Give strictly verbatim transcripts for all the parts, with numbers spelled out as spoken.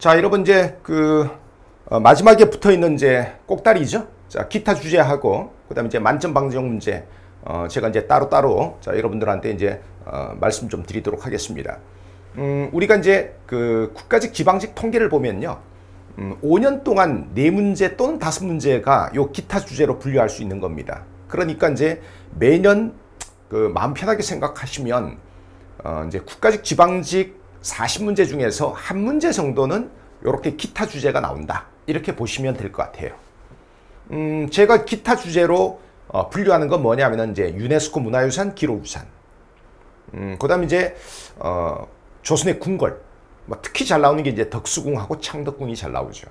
자, 여러분 이제 그 어, 마지막에 붙어 있는 이제 꼭다리죠. 자, 기타 주제하고 그다음에 이제 만점 방정 문제. 어, 제가 이제 따로따로 자, 여러분들한테 이제 어, 말씀 좀 드리도록 하겠습니다. 음, 우리가 이제 그 국가직 지방직 통계를 보면요. 음, 오 년 동안 네 문제 또는 다섯 문제가 요 기타 주제로 분류할 수 있는 겁니다. 그러니까 이제 매년 그 마음 편하게 생각하시면 어, 이제 국가직 지방직 사십 문제 중에서 한 문제 정도는 이렇게 기타 주제가 나온다. 이렇게 보시면 될 것 같아요. 음, 제가 기타 주제로 어, 분류하는 건 뭐냐면은 이제 유네스코 문화유산, 기록유산. 음, 그 다음에 이제 어, 조선의 궁궐. 뭐 특히 잘 나오는 게 이제 덕수궁하고 창덕궁이 잘 나오죠.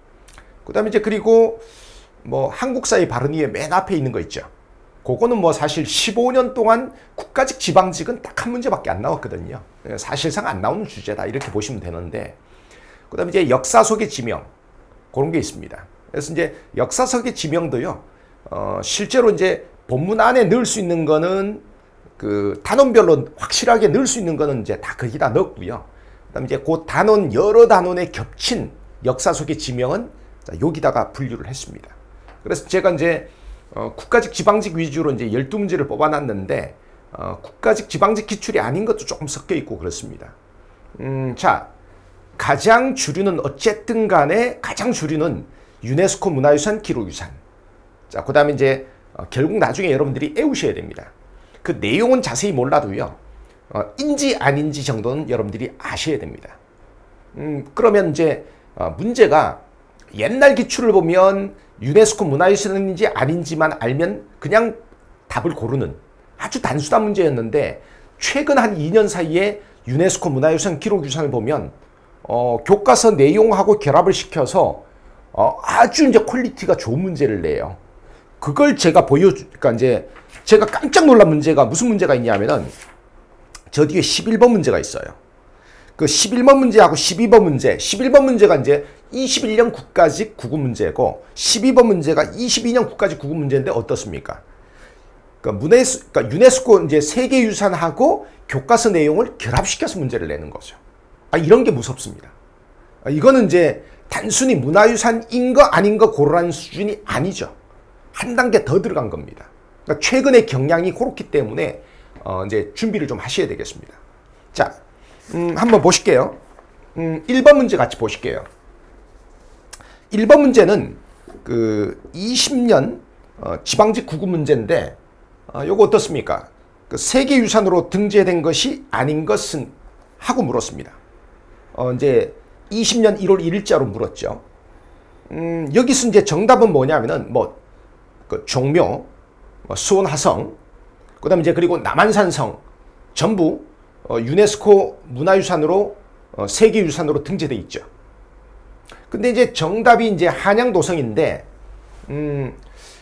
그 다음에 이제 그리고 뭐 한국사의 바른 위에 맨 앞에 있는 거 있죠. 그거는 뭐 사실 십오 년 동안 국가직 지방직은 딱 한 문제밖에 안 나왔거든요. 사실상 안 나오는 주제다 이렇게 보시면 되는데, 그 다음에 이제 역사 속의 지명 그런 게 있습니다. 그래서 이제 역사 속의 지명도요, 어, 실제로 이제 본문 안에 넣을 수 있는 거는 그 단원별로 확실하게 넣을 수 있는 거는 이제 다 거기다 넣었고요. 그다음에 이제 그 단원 여러 단원에 겹친 역사 속의 지명은 자, 여기다가 분류를 했습니다. 그래서 제가 이제 어, 국가직 지방직 위주로 이제 열두 문제를 뽑아놨는데 어, 국가직 지방직 기출이 아닌 것도 조금 섞여 있고 그렇습니다. 음, 자, 가장 주류는 어쨌든 간에 가장 주류는 유네스코 문화유산, 기록유산. 자, 그 다음에 이제 어, 결국 나중에 여러분들이 외우셔야 됩니다. 그 내용은 자세히 몰라도요. 어, 인지 아닌지 정도는 여러분들이 아셔야 됩니다. 음, 그러면 이제 어, 문제가 옛날 기출을 보면 유네스코 문화유산인지 아닌지만 알면 그냥 답을 고르는 아주 단순한 문제였는데, 최근 한 이 년 사이에 유네스코 문화유산, 기록유산을 보면 어, 교과서 내용하고 결합을 시켜서 어, 아주 이제 퀄리티가 좋은 문제를 내요. 그걸 제가 보여, 그러니까 이제 제가 깜짝 놀란 문제가 무슨 문제가 있냐면은 저 뒤에 십일 번 문제가 있어요. 그 십일 번 문제하고 십이 번 문제, 십일 번 문제가 이제 이십일 년 국가직 국어 문제고, 십이 번 문제가 이십이 년 국가직 국어 문제인데 어떻습니까? 그러니까, 문해수, 그러니까 유네스코 이제 세계유산하고 교과서 내용을 결합시켜서 문제를 내는 거죠. 아, 이런 게 무섭습니다. 아, 이거는 이제 단순히 문화유산인 거 아닌 거 고르라는 수준이 아니죠. 한 단계 더 들어간 겁니다. 그러니까 최근의 경향이 그렇기 때문에 어, 이제 준비를 좀 하셔야 되겠습니다. 자, 음, 한번 보실게요. 음, 일 번 문제 같이 보실게요. 일 번 문제는 그 이십 년 어, 지방직 국어 문제인데, 어, 요거 어떻습니까? 그 세계유산으로 등재된 것이 아닌 것은 하고 물었습니다. 어, 이제 이십 년 일월 일일자로 물었죠. 음, 여기서 이제 정답은 뭐냐면은 뭐 그 종묘, 뭐 수원화성, 그 다음에 이제 그리고 남한산성 전부 어, 유네스코 문화유산으로 어, 세계유산으로 등재돼 있죠. 근데 이제 정답이 이제 한양도성인데, 음,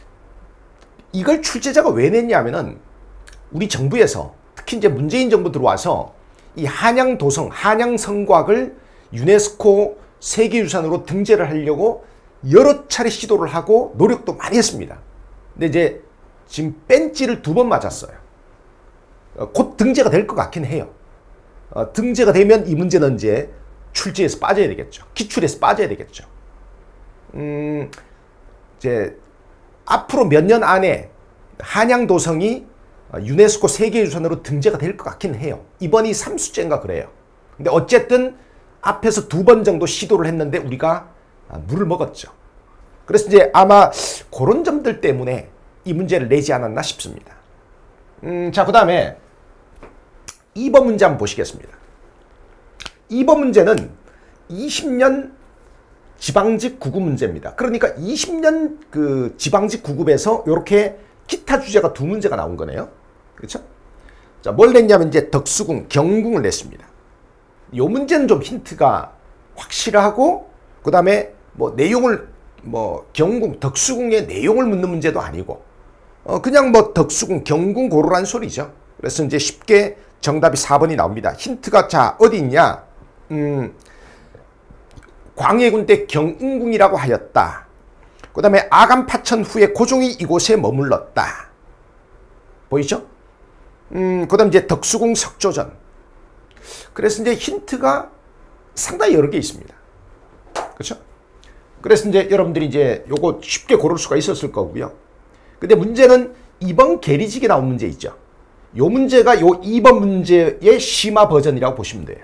이걸 출제자가 왜 냈냐면은 우리 정부에서 특히 이제 문재인 정부 들어와서 이 한양도성, 한양성곽을 유네스코 세계유산으로 등재를 하려고 여러 차례 시도를 하고 노력도 많이 했습니다. 근데 이제 지금 뺀찌를 두 번 맞았어요. 어, 곧 등재가 될 것 같긴 해요. 어, 등재가 되면 이 문제는 이제 출제에서 빠져야 되겠죠. 기출에서 빠져야 되겠죠. 음, 이제 앞으로 몇 년 안에 한양도성이 유네스코 세계유산으로 등재가 될 것 같긴 해요. 이번이 삼 수째인가 그래요. 근데 어쨌든 앞에서 두 번 정도 시도를 했는데 우리가 물을 먹었죠. 그래서 이제 아마 그런 점들 때문에 이 문제를 내지 않았나 싶습니다. 음, 자, 그 다음에 이 번 문제 한번 보시겠습니다. 이 번 문제는 이십 년 지방직 구급 문제입니다. 그러니까 이십 년 그 지방직 구급에서 이렇게 기타 주제가 두 문제가 나온 거네요. 그렇죠? 자, 뭘 냈냐면 이제 덕수궁, 경궁을 냈습니다. 이 문제는 좀 힌트가 확실하고, 그 다음에 뭐 내용을 뭐 경궁, 덕수궁의 내용을 묻는 문제도 아니고, 어 그냥 뭐 덕수궁, 경궁 고르라는 소리죠. 그래서 이제 쉽게 정답이 사 번이 나옵니다. 힌트가 자 어디 있냐? 음, 광해군 때 경운궁이라고 하였다. 그 다음에 아간파천 후에 고종이 이곳에 머물렀다. 보이죠? 음, 그 다음 이제 덕수궁 석조전. 그래서 이제 힌트가 상당히 여러 개 있습니다. 그렇죠? 그래서 이제 여러분들이 이제 요거 쉽게 고를 수가 있었을 거고요. 근데 문제는 이 번 계리식에 나온 문제 있죠. 요 문제가 요 이 번 문제의 심화 버전이라고 보시면 돼요.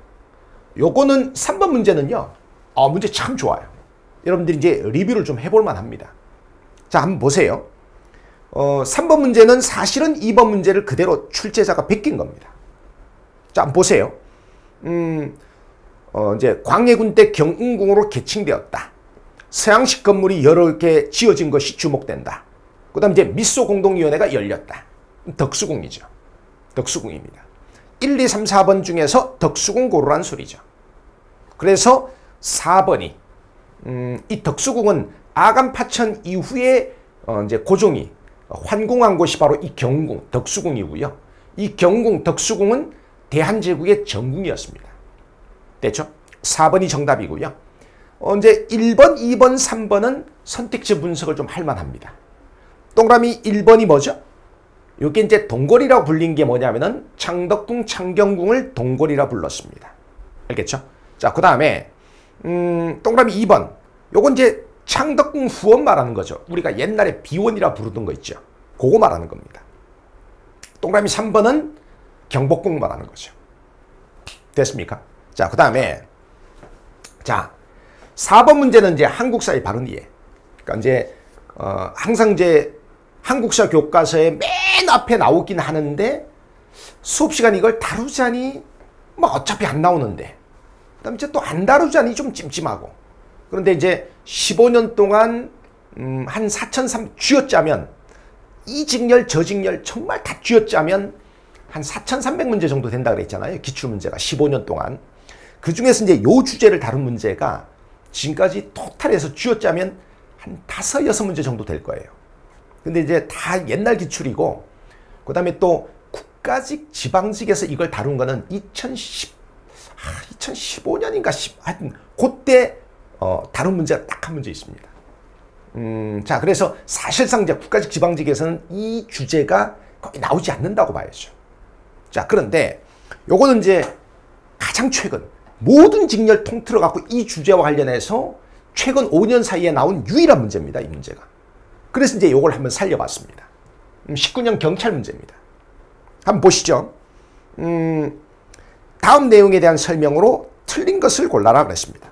요거는 삼 번 문제는요. 아, 문제 참 좋아요. 여러분들이 이제 리뷰를 좀 해볼 만합니다. 자, 한번 보세요. 어, 삼 번 문제는 사실은 이 번 문제를 그대로 출제자가 베낀 겁니다. 자, 한번 보세요. 음, 어, 이제 광해군 때 경운궁으로 개칭되었다. 서양식 건물이 여러 개 지어진 것이 주목된다. 그 다음 이제 미소공동위원회가 열렸다. 덕수궁이죠. 덕수궁입니다. 일, 이, 삼, 사 번 중에서 덕수궁 고르란 소리죠. 그래서 사 번이 음, 이 덕수궁은 아간파천 이후에 어, 이제 고종이 환궁한 곳이 바로 이 경궁, 덕수궁이고요. 이 경궁, 덕수궁은 대한제국의 전궁이었습니다. 됐죠? 사 번이 정답이고요. 어, 이제 일 번, 이 번, 삼 번은 선택지 분석을 좀 할 만합니다. 동그라미 일 번이 뭐죠? 이게 이제 동궐이라고 불린 게 뭐냐면은 창덕궁, 창경궁을 동궐이라 불렀습니다. 알겠죠? 자, 그 다음에 음, 동그라미 이 번. 요건 이제 창덕궁 후원 말하는 거죠. 우리가 옛날에 비원이라 부르던 거 있죠. 그거 말하는 겁니다. 동그라미 삼 번은 경복궁 말하는 거죠. 됐습니까? 자, 그 다음에 자, 사 번 문제는 이제 한국사의 바른 이해. 그러니까 이제 어, 항상 이제 한국사 교과서에 맨 앞에 나오긴 하는데 수업 시간 이걸 다루자니 뭐 어차피 안 나오는데 그다음에 이제 또 안 다루자니 좀 찜찜하고 그런데 이제 십오 년 동안 음, 한 사천삼 쥐어짜면 이 직렬 저 직렬 정말 다 쥐어짜면 한 사천삼백 문제 정도 된다 그랬잖아요. 기출문제가 십오 년 동안. 그 중에서 이제 요 주제를 다룬 문제가 지금까지 토탈해서 쥐어짜면 한 다섯, 여섯 문제 정도 될 거예요. 근데 이제 다 옛날 기출이고 그 다음에 또 국가직 지방직에서 이걸 다룬 거는 이천십, 아, 이천십오 년인가 하여튼 그때 어, 다룬 문제가 딱 한 문제 있습니다. 음, 자, 그래서 사실상 이제 국가직 지방직에서는 이 주제가 거의 나오지 않는다고 봐야죠. 자, 그런데 요거는 이제 가장 최근 모든 직렬 통틀어 갖고 이 주제와 관련해서 최근 오 년 사이에 나온 유일한 문제입니다. 이 문제가. 그래서 이제 요걸 한번 살려봤습니다. 음, 십구 년 경찰 문제입니다. 한번 보시죠. 음, 다음 내용에 대한 설명으로 틀린 것을 골라라 그랬습니다.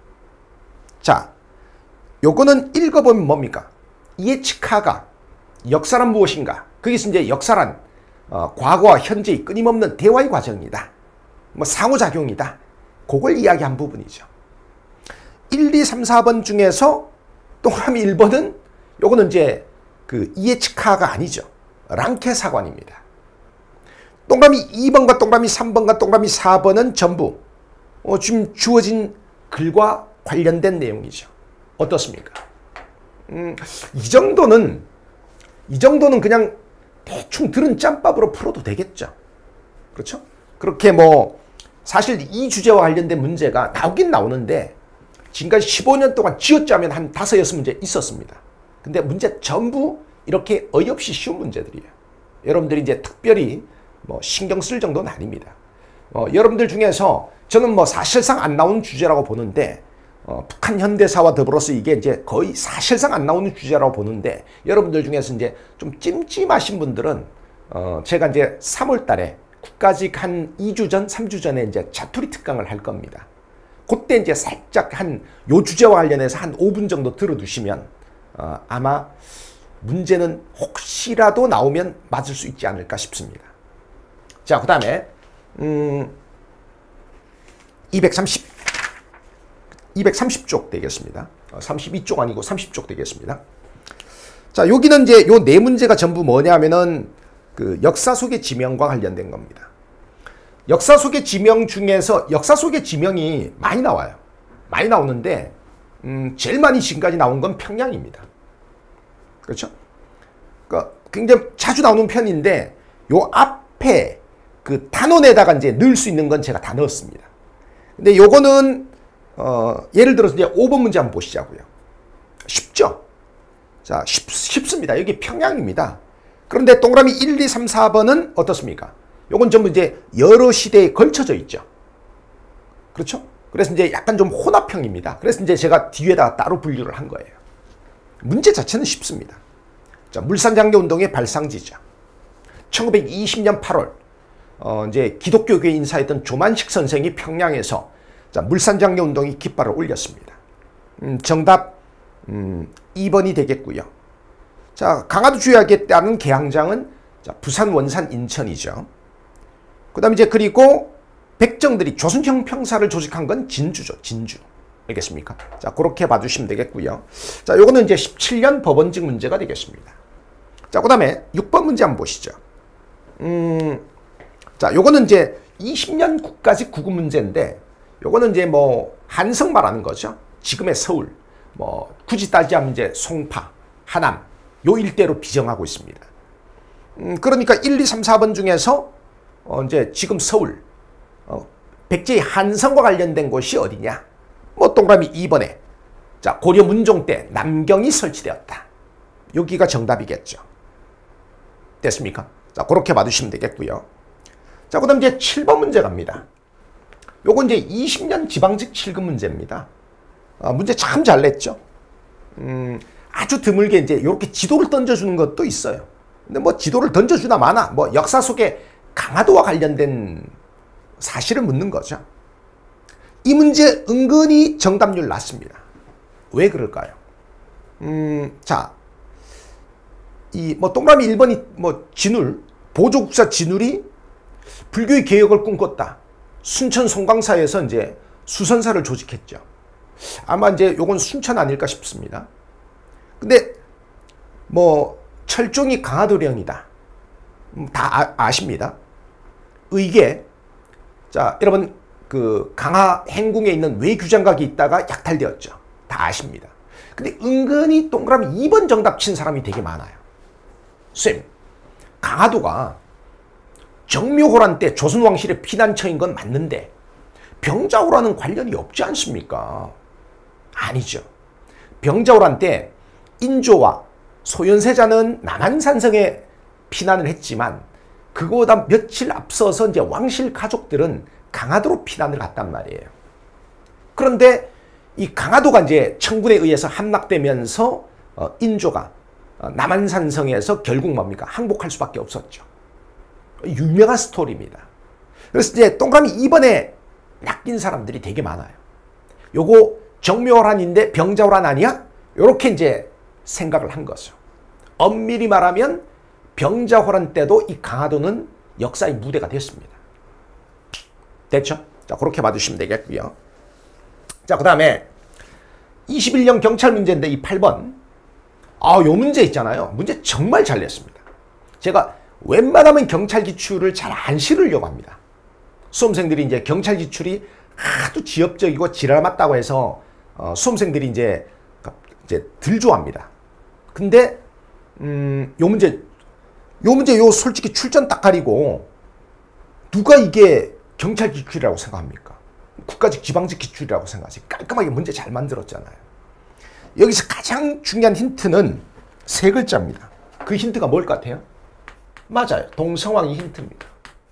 자, 요거는 읽어보면 뭡니까? 예측하가 역사란 무엇인가? 거기서 이제 역사란 어, 과거와 현재의 끊임없는 대화의 과정이다. 뭐 상호작용이다. 그걸 이야기한 부분이죠. 일, 이, 삼, 사 번 중에서 동그라미 일 번은 요거는 이제 그 이에치카가 아니죠. 랑케 사관입니다. 동그라미 이 번과 동그라미 삼 번과 동그라미 사 번은 전부 어, 지금 주어진 글과 관련된 내용이죠. 어떻습니까? 음, 이 정도는 이 정도는 그냥 대충 들은 짬밥으로 풀어도 되겠죠. 그렇죠? 그렇게 뭐 사실 이 주제와 관련된 문제가 나오긴 나오는데 지금까지 십오 년 동안 쥐어짜면 한 다섯, 여섯 문제 있었습니다. 근데 문제 전부 이렇게 어이없이 쉬운 문제들이에요. 여러분들이 이제 특별히 뭐 신경 쓸 정도는 아닙니다. 어, 여러분들 중에서 저는 뭐 사실상 안 나오는 주제라고 보는데 어, 북한 현대사와 더불어서 이게 이제 거의 사실상 안 나오는 주제라고 보는데 여러분들 중에서 이제 좀 찜찜하신 분들은 어, 제가 이제 삼월 달에 국가직 한 이 주 전, 삼 주 전에 이제 자투리 특강을 할 겁니다. 그때 이제 살짝 한 요 주제와 관련해서 한 오 분 정도 들어두시면 어, 아마 문제는 혹시라도 나오면 맞을 수 있지 않을까 싶습니다. 자, 그 다음에 음, 이백삼십 이백삼십 쪽 되겠습니다. 삼십이 쪽 아니고 삼십 쪽 되겠습니다. 자, 여기는 이제 요 네 문제가 전부 뭐냐면은 그 역사 속의 지명과 관련된 겁니다. 역사 속의 지명 중에서 역사 속의 지명이 많이 나와요. 많이 나오는데 음, 제일 많이 지금까지 나온 건 평양입니다. 그렇죠? 그러니까 굉장히 자주 나오는 편인데 요 앞에 그 단원에다가 이제 넣을 수 있는 건 제가 다 넣었습니다. 근데 요거는 어, 예를 들어서 이제 오 번 문제 한번 보시자고요. 쉽죠? 자, 쉽, 쉽습니다. 여기 평양입니다. 그런데 동그라미 일, 이, 삼, 사 번은 어떻습니까? 요건 전부 이제 여러 시대에 걸쳐져 있죠. 그렇죠? 그래서 이제 약간 좀 혼합형입니다. 그래서 이제 제가 뒤에다가 따로 분류를 한 거예요. 문제 자체는 쉽습니다. 자, 물산장려운동의 발상지죠. 천구백이십 년 팔월 어, 이제 기독교계 인사였던 조만식 선생이 평양에서 자, 물산장려운동이 깃발을 올렸습니다. 음, 정답 음, 이 번이 되겠고요. 자, 강화도주의하겠다는 개항장은 자, 부산, 원산, 인천이죠. 그 다음에 이제 그리고 백정들이 조선형 평사를 조직한 건 진주죠. 진주. 알겠습니까? 자, 그렇게 봐주시면 되겠고요. 자, 요거는 이제 십칠 년 법원직 문제가 되겠습니다. 자, 그 다음에 육 번 문제 한번 보시죠. 음, 자, 요거는 이제 이십 년 국가직 구급 문제인데, 요거는 이제 뭐, 한성 말하는 거죠. 지금의 서울, 뭐, 굳이 따지자면 이제 송파, 하남, 요 일대로 비정하고 있습니다. 음, 그러니까 일, 이, 삼, 사 번 중에서, 어, 이제 지금 서울, 어, 백제의 한성과 관련된 곳이 어디냐? 뭐, 동그라미 이 번에, 자, 고려 문종 때 남경이 설치되었다. 여기가 정답이겠죠. 됐습니까? 자, 그렇게 봐두시면 되겠고요. 자, 그 다음 이제 칠 번 문제 갑니다. 요건 이제 이십 년 지방직 칠 급 문제입니다. 아, 문제 참 잘 냈죠? 음, 아주 드물게 이제 이렇게 지도를 던져주는 것도 있어요. 근데 뭐 지도를 던져주나 마나, 뭐 역사 속에 강화도와 관련된 사실을 묻는 거죠. 이 문제 은근히 정답률 낮습니다. 왜 그럴까요? 음, 자, 이 뭐 동그라미 일 번이 뭐 진울, 보조국사 진울이 불교의 개혁을 꿈꿨다. 순천 송광사에서 이제 수선사를 조직했죠. 아마 이제 요건 순천 아닐까 싶습니다. 근데 뭐 철종이 강화도령이다. 다 아, 아십니다. 의계. 자, 여러분 그 강화 행궁에 있는 외규장각이 있다가 약탈되었죠. 다 아십니다. 근데 은근히 동그라미 이 번 정답 친 사람이 되게 많아요. 쌤, 강화도가 정묘호란 때 조선왕실의 피난처인 건 맞는데 병자호란은 관련이 없지 않습니까? 아니죠. 병자호란 때 인조와 소현세자는 남한산성에 피난을 했지만 그거보다 며칠 앞서서 이제 왕실 가족들은 강화도로 피난을 갔단 말이에요. 그런데 이 강화도가 이제 청군에 의해서 함락되면서 어, 인조가 어, 남한산성에서 결국 뭡니까? 항복할 수밖에 없었죠. 유명한 스토리입니다. 그래서 이제 동그라미 이 번에 낚인 사람들이 되게 많아요. 요거 정묘호란인데 병자호란 아니야? 요렇게 이제 생각을 한 거죠. 엄밀히 말하면 병자호란 때도 이 강화도는 역사의 무대가 됐습니다. 됐죠? 자, 그렇게 봐주시면 되겠고요. 자, 그 다음에 이십일 년 경찰 문제인데 이 팔 번. 아, 요 문제 있잖아요. 문제 정말 잘 냈습니다. 제가 웬만하면 경찰 기출을 잘 안 실으려고 합니다. 수험생들이 이제 경찰 기출이 하도 지엽적이고 지랄 맞다고 해서 어, 수험생들이 이제 이제 덜 좋아합니다. 근데 음, 요 문제 요 문제 요 솔직히 출전 딱 가리고 누가 이게 경찰 기출이라고 생각합니까? 국가직 지방직 기출이라고 생각하지. 깔끔하게 문제 잘 만들었잖아요. 여기서 가장 중요한 힌트는 세 글자입니다. 그 힌트가 뭘 것 같아요? 맞아요. 동성왕이 힌트입니다.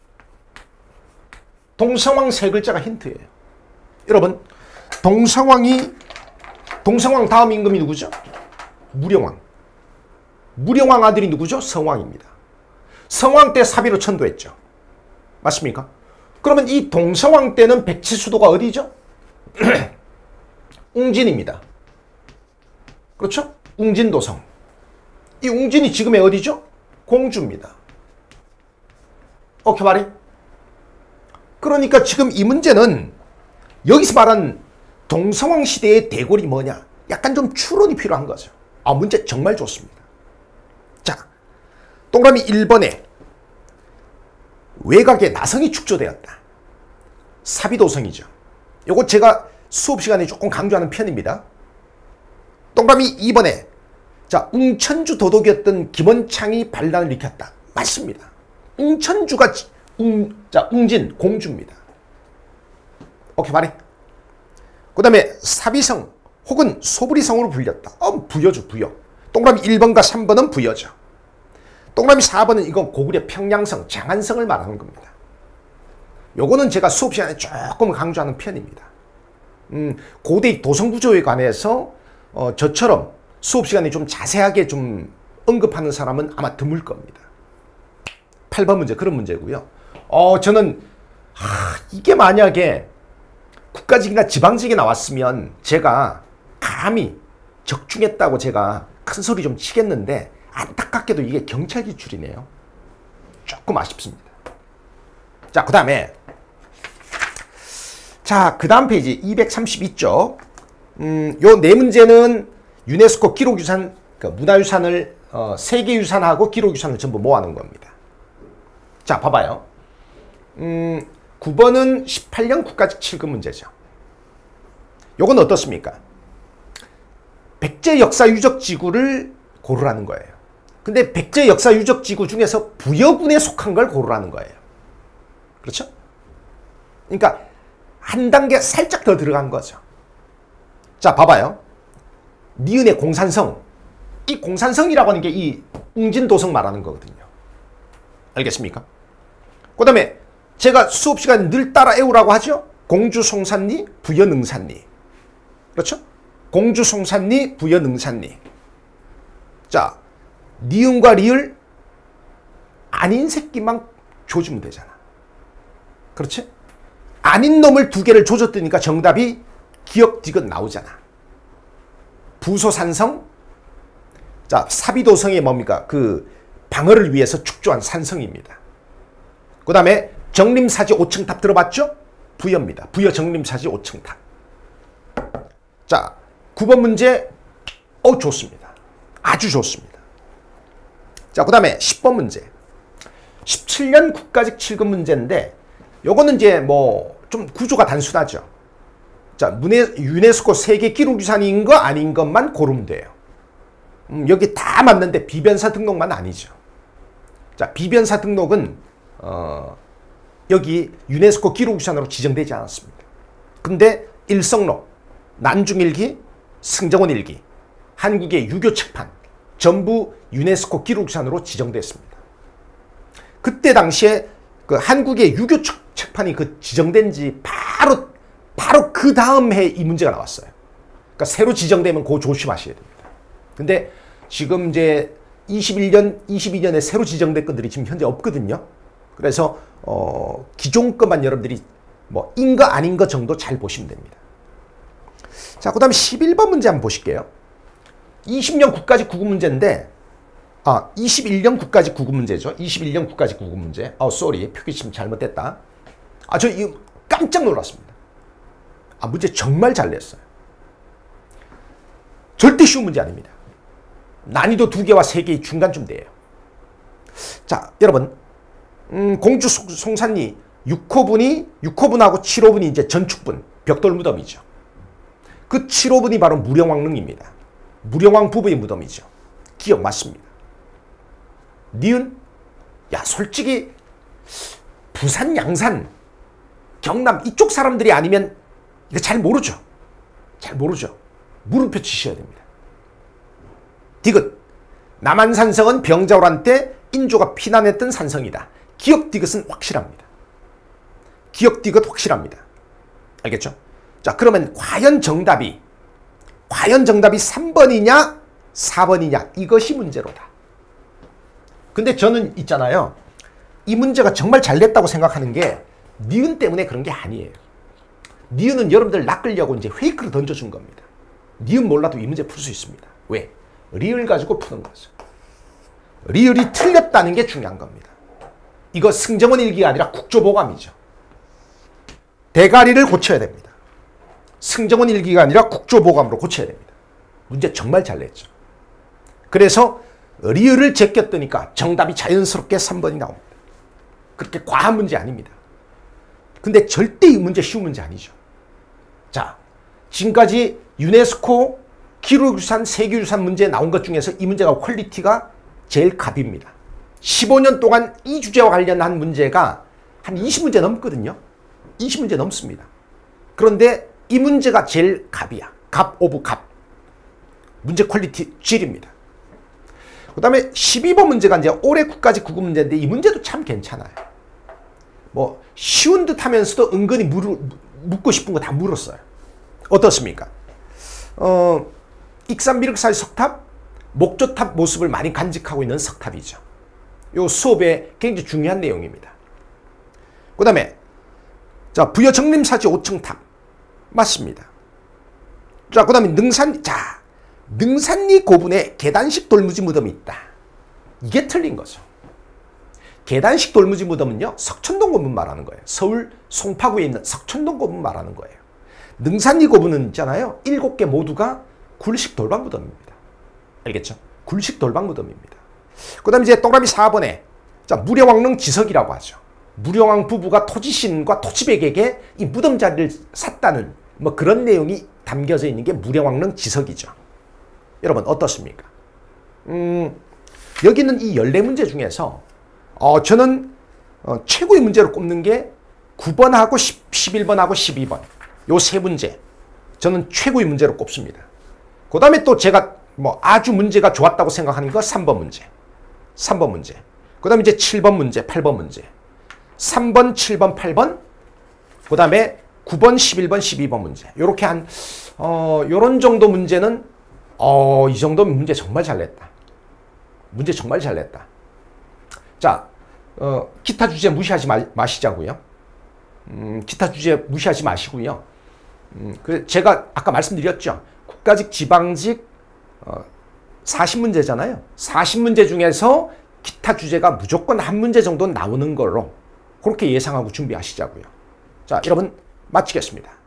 동성왕 세 글자가 힌트예요. 여러분, 동성왕이 동성왕 다음 임금이 누구죠? 무령왕. 무령왕 아들이 누구죠? 성왕입니다. 성왕 때 사비로 천도했죠. 맞습니까? 그러면 이 동성왕 때는 백치 수도가 어디죠? 웅진입니다. 그렇죠? 웅진도성. 이 웅진이 지금의 어디죠? 공주입니다. 오케이 말이? 그러니까 지금 이 문제는 여기서 말한 동성왕 시대의 대골이 뭐냐? 약간 좀 추론이 필요한 거죠. 아, 문제 정말 좋습니다. 자, 동그라미 일 번에 외곽에 나성이 축조되었다. 사비도성이죠. 요거 제가 수업 시간에 조금 강조하는 편입니다. 동그라미 이 번에 자, 웅천주 도독이었던 김원창이 반란을 일으켰다. 맞습니다. 웅천주가 웅, 자, 웅진 공주입니다. 오케이 말해. 그 다음에 사비성 혹은 소부리성으로 불렸다. 어, 부여죠, 부여. 동그라미 일 번과 삼 번은 부여죠. 동그라미 사 번은 이건 고구려 평양성, 장안성을 말하는 겁니다. 요거는 제가 수업 시간에 조금 강조하는 편입니다. 음, 고대 도성구조에 관해서 어, 저처럼 수업 시간에 좀 자세하게 좀 언급하는 사람은 아마 드물 겁니다. 팔 번 문제 그런 문제고요. 어, 저는 하, 이게 만약에 국가직이나 지방직이 나왔으면 제가 감히 적중했다고 제가 큰 소리 좀 치겠는데 안타깝게도 이게 경찰 기출이네요. 조금 아쉽습니다. 자, 그 다음에 자, 그 다음 페이지 이백삼십이 쪽. 음, 요 네 문제는 유네스코 기록유산, 그러니까 문화유산을 어, 세계유산하고 기록유산을 전부 모아놓은 겁니다. 자, 봐봐요. 음, 구 번은 십팔 년 국가직 칠 급 문제죠. 요건 어떻습니까? 백제 역사유적지구를 고르라는 거예요. 근데 백제 역사유적지구 중에서 부여군에 속한 걸 고르라는 거예요. 그렇죠? 그러니까 한 단계 살짝 더 들어간 거죠. 자, 봐봐요. 니은의 공산성. 이 공산성이라고 하는 게 이 웅진도성 말하는 거거든요. 알겠습니까? 그 다음에 제가 수업 시간에 늘 따라 외우라고 하죠. 공주송산리, 부여능산리. 그렇죠? 공주송산리, 부여능산리. 자, 니은과 리을 아닌 새끼만 조주면 되잖아. 그렇지? 아닌 놈을 두 개를 조졌더니까 정답이 기역, 디귿 나오잖아. 부소산성. 자, 사비도성이 뭡니까? 그 방어를 위해서 축조한 산성입니다. 그 다음에 정림사지 오층탑 들어봤죠? 부여입니다. 부여 정림사지 오층탑. 자, 구 번 문제. 어, 좋습니다. 아주 좋습니다. 자, 그 다음에 십 번 문제. 십칠 년 국가직 칠 급 문제인데 요거는 이제 뭐 좀 구조가 단순하죠. 자, 문해, 유네스코 세계 기록유산인 거 아닌 것만 고르면 돼요. 음, 여기 다 맞는데 비변사 등록만 아니죠. 자, 비변사 등록은 어, 여기 유네스코 기록유산으로 지정되지 않았습니다. 근데 일성록, 난중일기, 승정원일기, 한국의 유교 책판 전부 유네스코 기록유산으로 지정됐습니다. 그때 당시에 그 한국의 유교 책판이 그 지정된 지 바로 바로 그 다음 해에 이 문제가 나왔어요. 그러니까 새로 지정되면 그거 조심하셔야 됩니다. 근데 지금 이제 이십일 년, 이십이 년에 새로 지정된 것들이 지금 현재 없거든요. 그래서 어, 기존 것만 여러분들이 뭐 인거 아닌 거 정도 잘 보시면 됩니다. 자, 그 다음에 십일 번 문제 한번 보실게요. 이십 년 국가직 구 급 문제인데 아, 이십일 년 국가직 구 급 문제죠. 이십일 년 국가직 구 급 문제. 아, 쏘리. 표기침 잘못됐다. 아, 저 이거 깜짝 놀랐습니다. 아, 문제 정말 잘 냈어요. 절대 쉬운 문제 아닙니다. 난이도 두 개와 세 개의 중간쯤 돼요. 자, 여러분. 음, 공주 송산리 육 호분이, 육 호분하고 칠 호분이 이제 전축분, 벽돌 무덤이죠. 그 칠 호분이 바로 무령왕릉입니다. 무령왕 부부의 무덤이죠. 기억 맞습니다. 니은? 야, 솔직히 부산, 양산, 경남 이쪽 사람들이 아니면 이거 잘 모르죠. 잘 모르죠. 물음표 치셔야 됩니다. 디귿. 남한산성은 병자호란 때 인조가 피난했던 산성이다. 기역 디귿은 확실합니다. 기역 디귿 확실합니다. 알겠죠? 자, 그러면 과연 정답이 과연 정답이 삼 번이냐 사 번이냐 이것이 문제로다. 근데 저는 있잖아요. 이 문제가 정말 잘 냈다고 생각하는 게 니은 때문에 그런 게 아니에요. 니은은 여러분들 낚으려고 이제 페이크로 던져준 겁니다. 니은 몰라도 이 문제 풀 수 있습니다. 왜? 리을 가지고 푸는 거죠. 리을이 틀렸다는 게 중요한 겁니다. 이거 승정원 일기가 아니라 국조보감이죠. 대가리를 고쳐야 됩니다. 승정원 일기가 아니라 국조보감으로 고쳐야 됩니다. 문제 정말 잘 냈죠. 그래서 리을을 제꼈더니까 정답이 자연스럽게 삼 번이 나옵니다. 그렇게 과한 문제 아닙니다. 근데 절대 이 문제 쉬운 문제 아니죠. 자, 지금까지 유네스코 기록유산, 세계유산 문제 나온 것 중에서 이 문제가 퀄리티가 제일 갑입니다. 십오 년 동안 이 주제와 관련한 문제가 한 이십 문제 넘거든요. 이십 문제 넘습니다. 그런데 이 문제가 제일 갑이야. 갑 오브 갑. 문제 퀄리티 질입니다. 그 다음에 십이 번 문제가 이제 올해 국가직 구 급 문제인데 이 문제도 참 괜찮아요. 뭐 쉬운 듯 하면서도 은근히 물을, 묻고 싶은 거 다 물었어요. 어떻습니까? 어, 익산미륵사의 석탑, 목조탑 모습을 많이 간직하고 있는 석탑이죠. 요 수업에 굉장히 중요한 내용입니다. 그 다음에 자 부여정림사지 오층탑 맞습니다. 자, 그 다음에 능산, 자, 능산리 고분에 계단식 돌무지 무덤이 있다. 이게 틀린 거죠. 계단식 돌무지 무덤은요, 석천동 고분 말하는 거예요. 서울 송파구에 있는 석천동 고분 말하는 거예요. 능산리 고분은 있잖아요. 일곱 개 모두가 굴식 돌방 무덤입니다. 알겠죠? 굴식 돌방 무덤입니다. 그 다음에 이제 동그라미 사 번에, 자, 무령왕릉 지석이라고 하죠. 무령왕 부부가 토지신과 토지백에게 이 무덤 자리를 샀다는 뭐 그런 내용이 담겨져 있는 게 무령왕릉 지석이죠. 여러분 어떻습니까? 음, 여기는 이 열네 문제 중에서 어, 저는 어, 최고의 문제로 꼽는 게 구 번하고 십일 번하고 십이 번 요 세 문제 저는 최고의 문제로 꼽습니다. 그 다음에 또 제가 뭐 아주 문제가 좋았다고 생각하는 거 삼 번 문제, 삼 번 문제, 그 다음에 이제 칠 번 문제, 팔 번 문제, 삼 번, 칠 번, 팔 번, 그 다음에 구 번, 십일 번, 십이 번 문제. 요렇게 한, 어, 요런 정도 문제는, 어, 이 정도면 문제 정말 잘 냈다. 문제 정말 잘 냈다. 자, 어, 기타 주제 무시하지 마, 마시자고요. 음, 기타 주제 무시하지 마시고요. 음, 그 제가 아까 말씀드렸죠. 국가직, 지방직, 어, 사십 문제잖아요. 사십 문제 중에서 기타 주제가 무조건 한 문제 정도는 나오는 걸로 그렇게 예상하고 준비하시자고요. 자, 여러분 마치겠습니다.